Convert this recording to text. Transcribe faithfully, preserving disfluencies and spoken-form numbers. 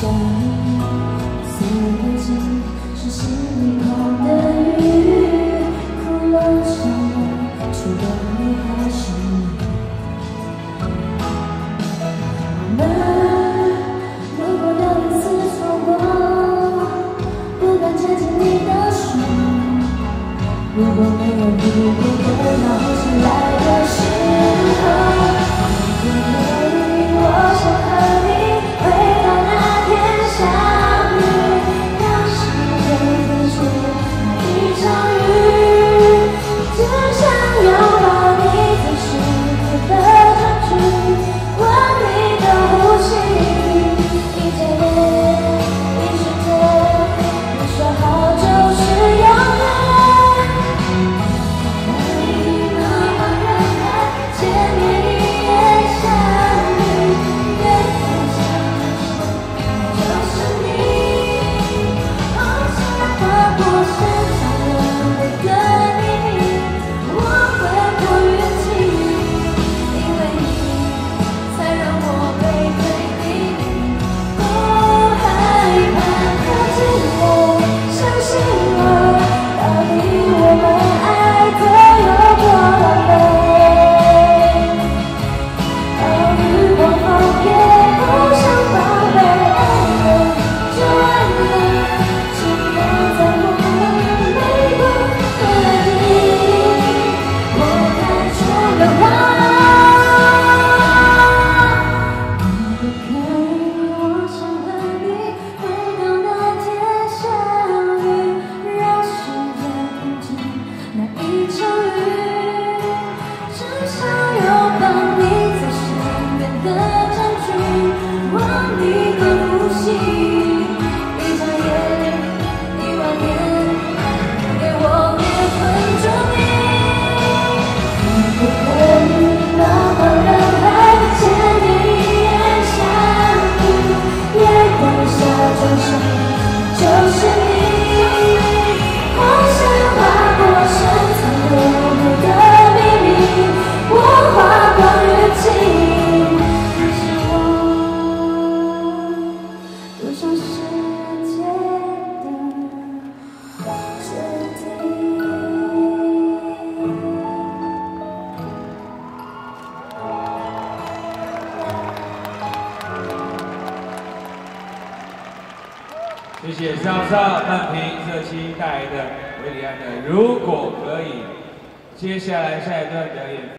想你，思念情是心里空的雨，哭了笑了，触动你还是你。我们如果有一次错过，不敢牵紧你的手。如果没有如果，等到后醒来的时候。 如果可以，我想和你回到那天相遇，让世界变成一场雨，只想拥抱你最深刻的证据，闻你的呼吸，一眨眼，一瞬间，你说好就是永远。当你慢慢人海见面。 就是你，我想划过深藏流泪的秘密，我划过日记，你是我独享世界的决定。 谢谢上上曼平这期带来的韦礼安的《如果可以》，接下来下一段表演。